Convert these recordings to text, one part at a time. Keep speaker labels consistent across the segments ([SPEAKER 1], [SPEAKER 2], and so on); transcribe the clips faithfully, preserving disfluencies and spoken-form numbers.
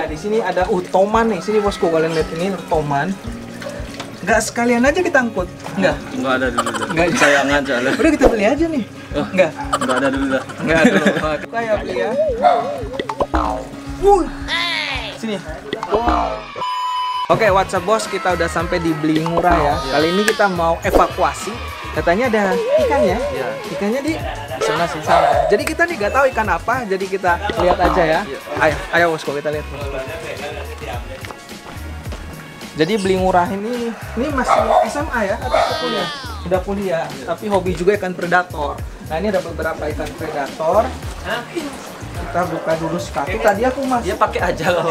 [SPEAKER 1] di sini ada uh, toman nih. Sini bosku, kalian lihat ini toman. Nggak sekalian aja kita angkut? Nggak?
[SPEAKER 2] Nggak ada dulu dah.
[SPEAKER 1] Nggak,
[SPEAKER 2] sayangan soalnya.
[SPEAKER 1] Udah kita beli aja nih.
[SPEAKER 2] Oh,
[SPEAKER 1] nggak?
[SPEAKER 2] Nggak ada dulu dah.
[SPEAKER 1] Nggak ada dulu. Kayak beli ya. Wuh. Sini. Wow. Oke, what's up bos? Kita udah sampai di Beli Murah ya. Kali ini kita mau evakuasi. Katanya ada ikannya.
[SPEAKER 2] Iya.
[SPEAKER 1] Ikannya di sana sih sana. Jadi kita nih nggak tahu ikan apa. Jadi kita lihat aja ya. Ayo, ayo bosku kita lihat. Jadi Beli Murah ini, ini masih S M A ya atau kuliah? Sudah kuliah, tapi hobi juga ikan predator. Nah ini ada beberapa ikan predator. Kita buka dulu sekali. Tadi aku mas.
[SPEAKER 2] Dia pakai aja loh.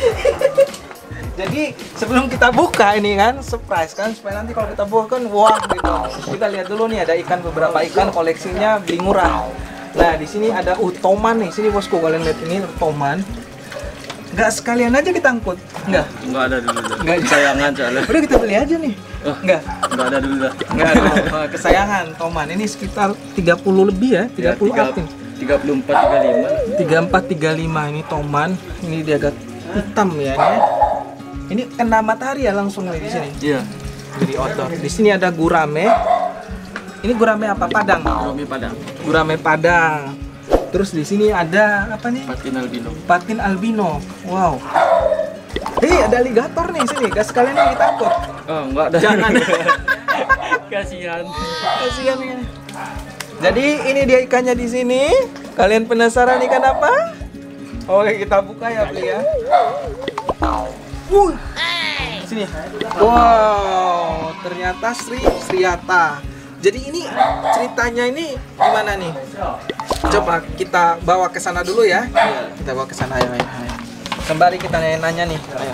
[SPEAKER 1] Jadi sebelum kita buka ini kan surprise kan, supaya nanti kalau kita buka kan wah gitu. Kita lihat dulu nih ada ikan, beberapa ikan koleksinya Beli Murah. Nah di sini ada uh, toman nih. Sini bosku, kalian lihat ini toman. Nggak sekalian aja kita angkut? Nggak?
[SPEAKER 2] Nggak ada dulu dah.
[SPEAKER 1] Nggak,
[SPEAKER 2] sayangan soalnya.
[SPEAKER 1] Udah kita beli aja nih.
[SPEAKER 2] Oh,
[SPEAKER 1] nggak?
[SPEAKER 2] Nggak ada dulu dah.
[SPEAKER 1] Nggak ada. Oh, kesayangan toman. Ini sekitar tiga puluh lebih ya, tiga puluh
[SPEAKER 2] ya,
[SPEAKER 1] atin.
[SPEAKER 2] tiga puluh empat, tiga puluh lima.
[SPEAKER 1] tiga puluh empat, tiga puluh lima ini toman. Ini dia agak hitam ya ini. Ini kena matahari ya langsung nih di sini.
[SPEAKER 2] Iya.
[SPEAKER 1] Jadi outdoor. Di sini ada gurame. Ini gurame apa? Padang.
[SPEAKER 2] Gurame Padang.
[SPEAKER 1] Gurame Padang. Terus di sini ada apa nih?
[SPEAKER 2] Patin albino.
[SPEAKER 1] Patin albino. Wow. Hei, ada alligator nih sini. Gak sekalian ini takut.
[SPEAKER 2] Oh, enggak ada.
[SPEAKER 1] Jangan.
[SPEAKER 2] Kasihan.
[SPEAKER 1] Kasihan ini. Jadi ini dia ikannya di sini. Kalian penasaran ikan apa? Oke, kita buka ya, Beli ya. Wuh. Sini. Wow, ternyata Sri Sriata. Jadi ini ceritanya ini gimana nih? Coba kita bawa ke sana dulu ya. Kita bawa ke sana ayo, ayo, ayo. Kembali kita nanya-nanya nih. Ayo.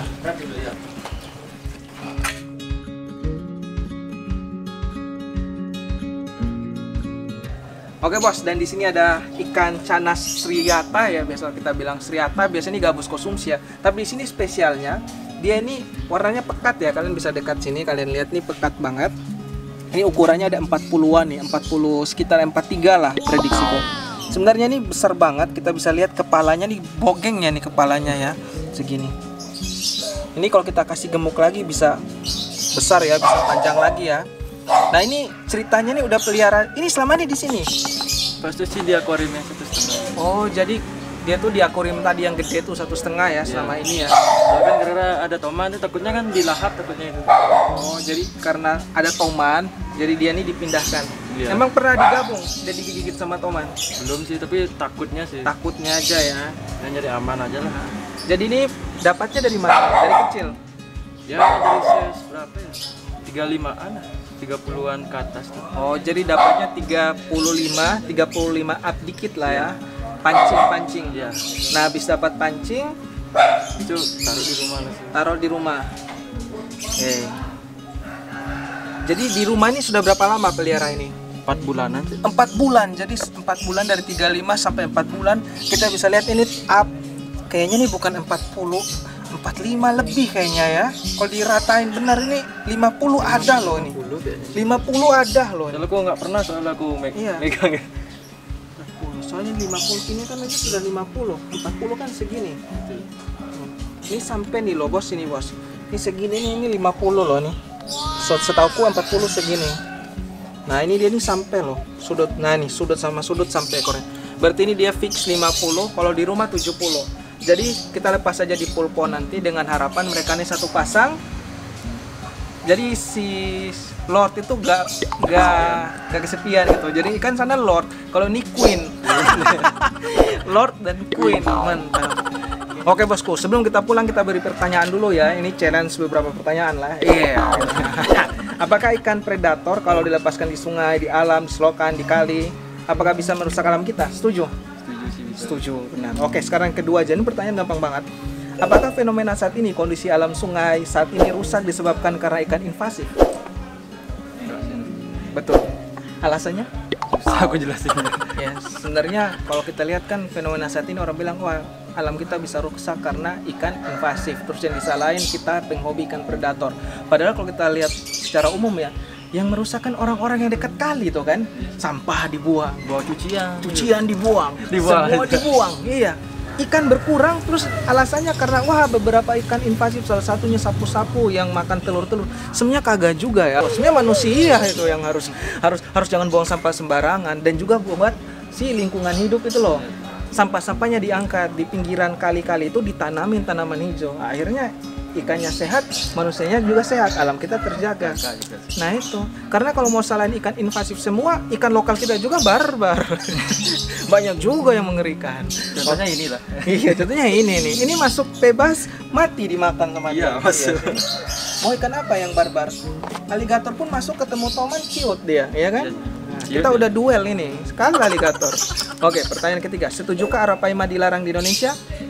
[SPEAKER 1] Oke bos, dan di sini ada ikan canas Sriata ya, biasa kita bilang Sriata, biasanya ini gabus konsumsi ya. Tapi di sini spesialnya, dia ini warnanya pekat ya, kalian bisa dekat sini, kalian lihat nih pekat banget. Ini ukurannya ada empat puluhan nih, empat puluh sekitar empat puluh tiga lah prediksiku. Sebenarnya ini besar banget, kita bisa lihat kepalanya nih, bogengnya nih kepalanya ya, segini. Ini kalau kita kasih gemuk lagi bisa besar ya, bisa panjang lagi ya. Nah ini ceritanya nih udah pelihara, ini selama ini di sini.
[SPEAKER 2] Pasti sih di akuariumnya satu setengah.
[SPEAKER 1] Oh jadi dia tuh di akuarium tadi yang gede tuh satu setengah ya selama ini ya.
[SPEAKER 2] Ya kan karena ada toman itu takutnya kan dilahap takutnya itu.
[SPEAKER 1] Oh jadi karena ada toman, jadi dia nih dipindahkan.
[SPEAKER 2] Iya.
[SPEAKER 1] Emang pernah digabung, udah digigit sama toman?
[SPEAKER 2] Belum sih, tapi takutnya sih.
[SPEAKER 1] Takutnya aja ya.
[SPEAKER 2] Ya nyari aman aja lah.
[SPEAKER 1] Jadi ini dapatnya dari mana? Dari kecil?
[SPEAKER 2] Ya dari size berapa ya? tiga puluh limaan lah. tiga puluhan ke atas tuh.
[SPEAKER 1] Oh jadi dapatnya tiga puluh lima, tiga puluh lima up dikit lah ya. Pancing-pancing
[SPEAKER 2] Ya.
[SPEAKER 1] Nah habis dapat pancing
[SPEAKER 2] Itu taruh di rumah lah sih.
[SPEAKER 1] taruh di rumah. Oke. Jadi di rumah ini sudah berapa lama pelihara ini?
[SPEAKER 2] empat bulanan sih.
[SPEAKER 1] empat bulan. Jadi empat bulan dari tiga puluh lima sampai empat bulan. Kita bisa lihat ini up. Kayaknya nih bukan empat puluh, empat puluh lima lebih kayaknya ya. Kalau diratain benar ini lima puluh ada loh ini. lima puluh ada loh.
[SPEAKER 2] Soalnya aku nggak pernah soalnya aku me
[SPEAKER 1] Iya.
[SPEAKER 2] megang ya.
[SPEAKER 1] Soalnya lima puluh ini kan aja sudah lima puluh. empat puluh kan segini. Ini sampai nih loh bos, ini bos. Ini segini nih, ini lima puluh loh nih. So, setauku empat puluh segini. Nah, ini dia nih sampai loh. Sudut. Nah, nih sudut sama sudut sampai ekornya. Berarti ini dia fix lima puluh, kalau di rumah tujuh puluh. Jadi, kita lepas aja di pulpo nanti dengan harapan mereka nih satu pasang. Jadi si Lord itu gak gak gak kesepian gitu. Jadi kan sana Lord, kalau ini Queen. Lord dan Queen, mantap. Oke bosku, sebelum kita pulang kita beri pertanyaan dulu ya. Ini challenge beberapa pertanyaan lah. Iya. Yeah. Apakah ikan predator kalau dilepaskan di sungai, di alam, di selokan, di kali, apakah bisa merusak alam kita? Setuju?
[SPEAKER 2] Setuju sih bisa.
[SPEAKER 1] Setuju, benar. Oke, sekarang yang kedua aja. Ini pertanyaan gampang banget. Apakah fenomena saat ini, kondisi alam sungai saat ini rusak disebabkan karena ikan invasif? Betul. Alasannya?
[SPEAKER 2] Susah aku jelasin.
[SPEAKER 1] Ya, sebenarnya kalau kita lihat kan fenomena saat ini orang bilang wah alam kita bisa rusak karena ikan invasif. Terus yang disalahin kita penghobi ikan predator. Padahal kalau kita lihat secara umum ya, yang merusakkan orang-orang yang dekat kali itu kan, sampah dibuang,
[SPEAKER 2] Bawa cucian.
[SPEAKER 1] cucian dibuang,
[SPEAKER 2] Dibuang.
[SPEAKER 1] semua dibuang. Iya. ikan berkurang, terus alasannya karena wah beberapa ikan invasif, salah satunya sapu-sapu yang makan telur-telur. Sebenarnya kagak juga ya. Sebenarnya manusia itu yang harus harus harus jangan buang sampah sembarangan, dan juga buat si lingkungan hidup itu loh. Sampah-sampahnya diangkat di pinggiran kali-kali itu ditanamin tanaman hijau. Akhirnya ikannya sehat, manusianya juga sehat, alam kita terjaga. Nah itu, karena kalau mau salahin ikan invasif semua, ikan lokal kita juga barbar. Banyak juga yang mengerikan.
[SPEAKER 2] Contohnya inilah.
[SPEAKER 1] Iya, contohnya ini nih. Ini masuk bebas, mati dimakan sama dia.
[SPEAKER 2] Iya, masuk.
[SPEAKER 1] Mau ikan apa yang barbar? Aligator pun masuk, ketemu toman, ciut dia, ya kan? Nah, kita udah duel ini, sekali aligator. Oke, pertanyaan ketiga. Setujukah Arapaima dilarang di Indonesia?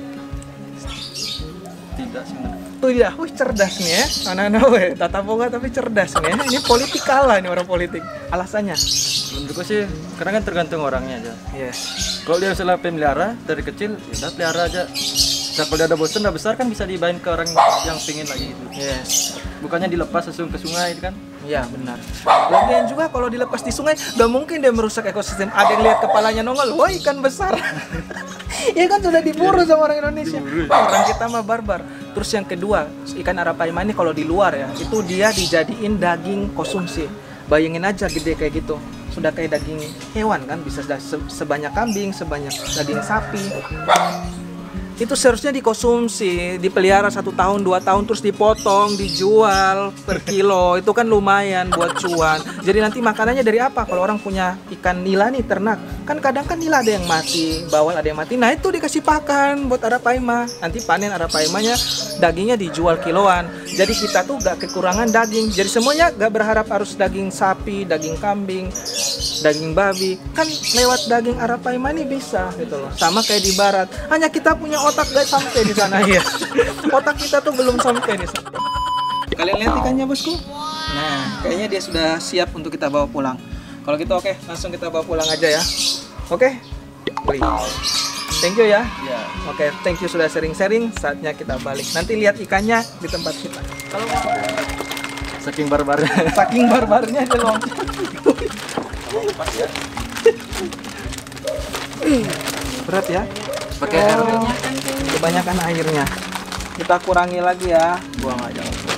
[SPEAKER 2] Tidak sebenarnya.
[SPEAKER 1] Tuh dia, wih cerdas nih ya, anak-anak weh, tata boga tapi cerdas nih ya. Ini politik kalah nih orang politik. Alasannya?
[SPEAKER 2] Menurutku sih, karena kan tergantung orangnya aja.
[SPEAKER 1] Yes.
[SPEAKER 2] Kalau dia misalnya pemelihara dari kecil, ya udah pelihara aja. Dan kalau dia ada bosan, udah besar kan bisa dibain ke orang yang pingin lagi gitu.
[SPEAKER 1] Yes.
[SPEAKER 2] Bukannya dilepas langsung ke sungai kan?
[SPEAKER 1] Iya benar. Lagian juga kalau dilepas di sungai, gak mungkin dia merusak ekosistem. Ada yang lihat kepalanya nongol, wah ikan besar. Ya kan sudah diburu sama orang Indonesia. Orang kita mah barbar. Terus yang kedua, ikan Arapaima ini kalau di luar ya, itu dia dijadiin daging konsumsi. Bayangin aja gede kayak gitu. Sudah kayak daging hewan kan, bisa se- sebanyak kambing, sebanyak daging sapi. Itu seharusnya dikonsumsi, dipelihara satu tahun, dua tahun, terus dipotong, dijual per kilo. Itu kan lumayan buat cuan. Jadi nanti makanannya dari apa? Kalau orang punya ikan nila nih, ternak, kan kadang kan nila ada yang mati, bawal ada yang mati. Nah itu dikasih pakan buat Arapaima. Nanti panen Arapaimanya, dagingnya dijual kiloan. Jadi kita tuh gak kekurangan daging. Jadi semuanya gak berharap harus daging sapi, daging kambing, daging babi. Kan lewat daging Arapaima ini bisa gitu loh. Sama kayak di barat. Hanya kita punya otak gak sampai di sana ya. Otak kita tuh belum sampai di sana. Kalian lihat ikannya bosku? Nah, kayaknya dia sudah siap untuk kita bawa pulang. Kalau gitu oke, langsung kita bawa pulang aja ya. Oke? Wih. Thank you ya.
[SPEAKER 2] Iya.
[SPEAKER 1] Oke, thank you sudah sharing-sharing. Saatnya kita balik. Nanti lihat ikannya di tempat kita. Kalau mau
[SPEAKER 2] Saking barbarnya.
[SPEAKER 1] saking barbarnya dia loncat. Berat ya?
[SPEAKER 2] Pakai air.
[SPEAKER 1] Oh, kebanyakan airnya. Kita kurangi lagi ya.
[SPEAKER 2] Buang aja.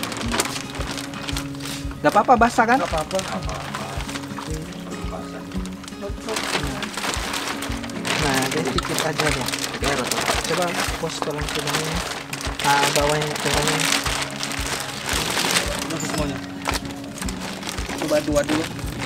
[SPEAKER 1] Gak apa-apa basah kan?
[SPEAKER 2] Gak apa-apa.
[SPEAKER 1] Nah, jadi dikit aja deh.
[SPEAKER 2] Pakai air atau?
[SPEAKER 1] Coba bos tolong sedangnya. Nah, bawahnya tolongnya.
[SPEAKER 2] Udah semuanya.
[SPEAKER 1] Coba dua dulu.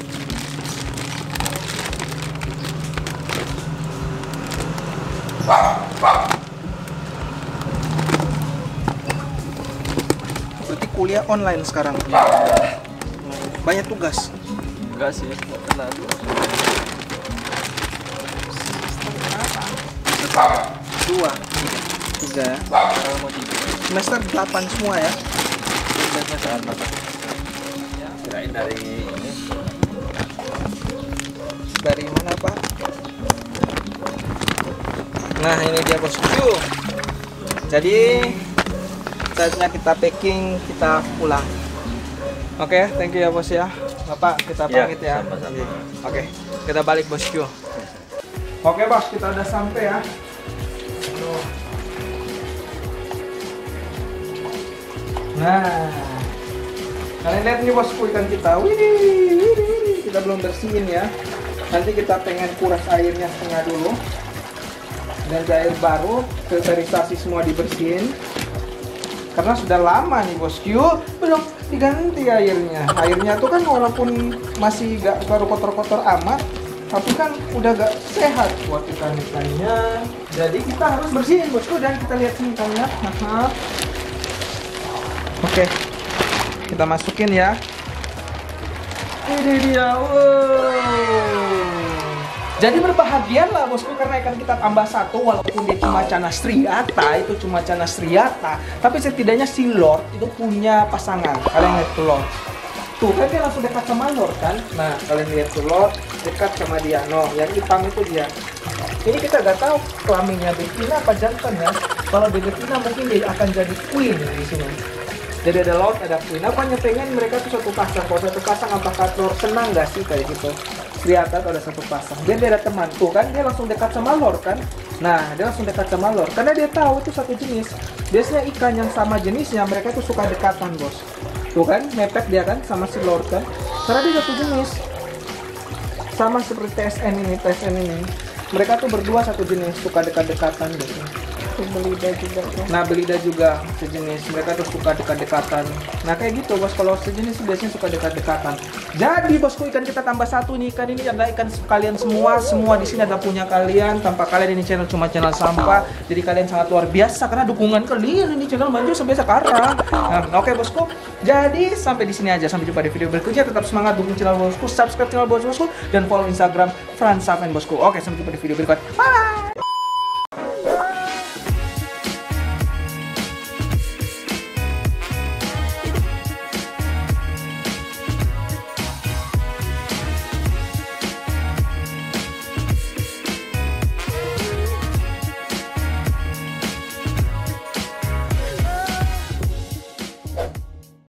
[SPEAKER 1] Berarti kuliah online sekarang. Banyak tugas.
[SPEAKER 2] Enggak sih, enggak terlalu.
[SPEAKER 1] Dua, tiga,
[SPEAKER 2] Kalau mau tidur,
[SPEAKER 1] semester delapan semua ya.
[SPEAKER 2] biasanya saat apa? Kirain dari ini.
[SPEAKER 1] Dari mana Pak? Nah ini dia bosku. Jadi saatnya kita packing, kita pulang. Oke, thank you ya bos ya. Bapak kita
[SPEAKER 2] Ya,
[SPEAKER 1] pamit ya.
[SPEAKER 2] sama-sama.
[SPEAKER 1] Oke, kita balik bosku. Oke bos, kita udah sampai ya. Tuh. Nah, kalian lihat nih bosku ikan kita. Wih, wih, wih. Kita belum bersihin ya. Nanti kita pengen kuras airnya setengah dulu. Ganti air baru, filterisasi semua dibersihin. Karena sudah lama nih bosku, belum diganti airnya. Airnya tuh kan walaupun masih gak baru kotor-kotor amat, tapi kan udah gak sehat buat ikan-ikannya. Jadi kita harus bersihin bosku, dan kita lihat sini ikannya. Oke, kita masukin ya. Ini dia, wow. Jadi berbahagialah bosku karena ikan kita tambah satu, walaupun dia cuma canas striata, itu cuma canas striata, tapi setidaknya si Lord itu punya pasangan. Kalian lihat tuh Lord, tuh kan dia langsung dekat sama Lord kan. Nah kalian lihat tuh Lord dekat sama dia. No, yang hitam itu dia. Ini kita nggak tahu kelaminnya betina apa jantan ya. Kalau dia betina mungkin dia akan jadi queen di sini. Jadi ada Lord, ada queen. Apa hanya pengen mereka tuh satu pasang. Kalau satu pasang apakah Lord senang nggak sih kayak gitu? Lihat ada satu pasang. Dia ada teman tuh kan, dia langsung dekat sama Lord kan. Nah, dia langsung dekat sama lor karena dia tahu itu satu jenis. Biasanya ikan yang sama jenisnya mereka tuh suka dekatan, bos. Tuh kan, mepet dia kan sama si lor kan. Karena dia satu jenis. Sama seperti T S N ini, T S N ini. Mereka tuh berdua satu jenis, suka dekat-dekatan gitu.
[SPEAKER 3] Belida juga tuh.
[SPEAKER 1] Nah, belida juga sejenis. Mereka tuh suka dekat-dekatan. Nah, kayak gitu, bos. Kalau sejenis biasanya suka dekat-dekatan. Jadi, bosku, ikan kita tambah satu nih. Ikan ini adalah ikan kalian semua. Semua di sini adalah punya kalian. Tanpa kalian ini channel cuma channel sampah. Jadi kalian sangat luar biasa karena dukungan kalian ini channel maju sampai sekarang. Nah, oke, bosku. Jadi sampai di sini aja. Sampai jumpa di video berikutnya. Tetap semangat dukung channel bosku, subscribe channel bosku, dan follow Instagram Franz Saven, bosku. Oke, sampai jumpa di video berikutnya. Bye.